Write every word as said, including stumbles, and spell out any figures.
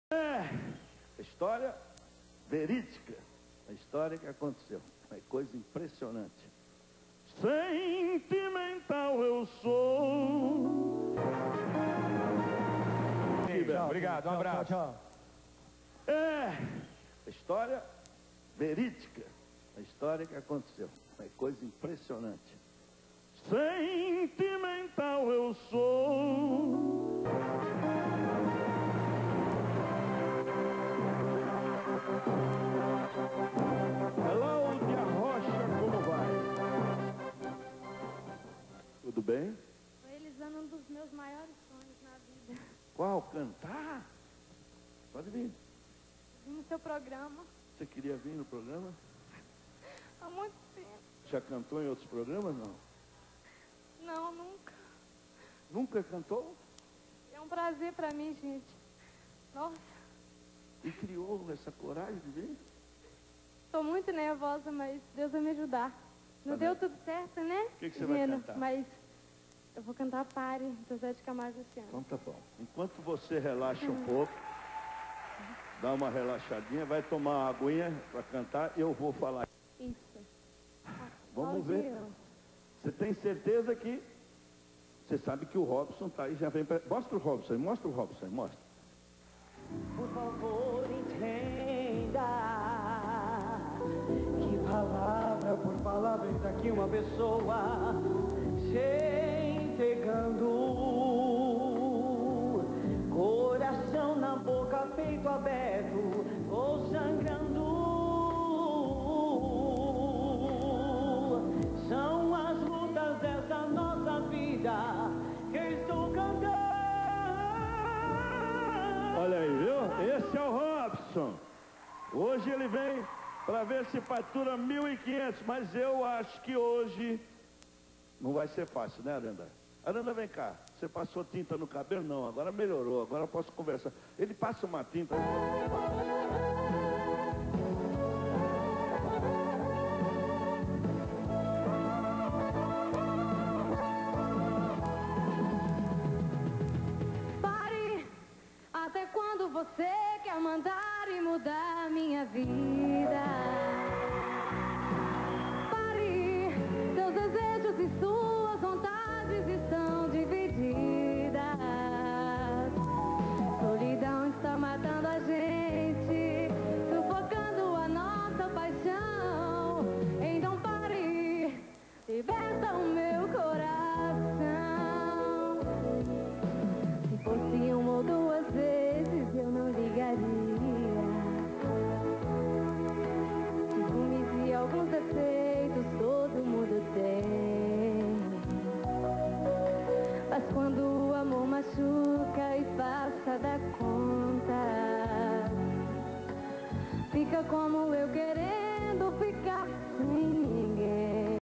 É, história verídica, a história que aconteceu, é coisa impressionante. Sentimental eu sou. Sim, tchau, obrigado, um abraço. Tchau, tchau. É, história verídica, a história que aconteceu, é coisa impressionante. Sentimental eu sou. Cláudia Rocha, como vai? Tudo bem? Estou realizando um dos meus maiores sonhos na vida. Qual? Cantar? Pode vir. Vim no seu programa Você queria vir no programa? há muito tempo. Já cantou em outros programas, não? Não, nunca. Nunca cantou? É um prazer para mim, gente. Nossa, E criou essa coragem de vir? estou muito nervosa, mas Deus vai me ajudar. Não Tá deu bem. tudo certo, né? O que que você vai Gino? cantar? Mas eu vou cantar Pare, do Zé de Camargo Luciano. Então tá bom. Enquanto você relaxa um pouco, dá uma relaxadinha, vai tomar uma aguinha para cantar, eu vou falar. Isso. Vamos Claudio. ver. Você tem certeza que... Você sabe que o Robson tá aí, já vem pra... Mostra o Robson aí, mostra o Robson aí, mostra. Por favor, entenda que palavra por palavra entra aqui uma pessoa se entregando, coração na boca, peito aberto ou sangrando. São as lutas dessa nossa vida que estou cantando. Olha aí, viu? Esse é o Robson. Hoje ele vem para ver se fatura mil e quinhentos, mas eu acho que hoje não vai ser fácil, né, Aranda? Aranda, vem cá. Você passou tinta no cabelo? Não, agora melhorou, agora eu posso conversar. Ele passa uma tinta... Pare! Até quando você quer mandar e mudar minha vida? Pare! Seus desejos e suas vontades estão divididas. Solidão está matando a gente, sufocando a nossa paixão. Então pare! Liberta o meu coração. Se fosse uma ou duas vezes eu não ligaria. Ciúmes e alguns defeitos todo mundo tem. Mas quando o amor machuca e passa da conta, fica como eu querer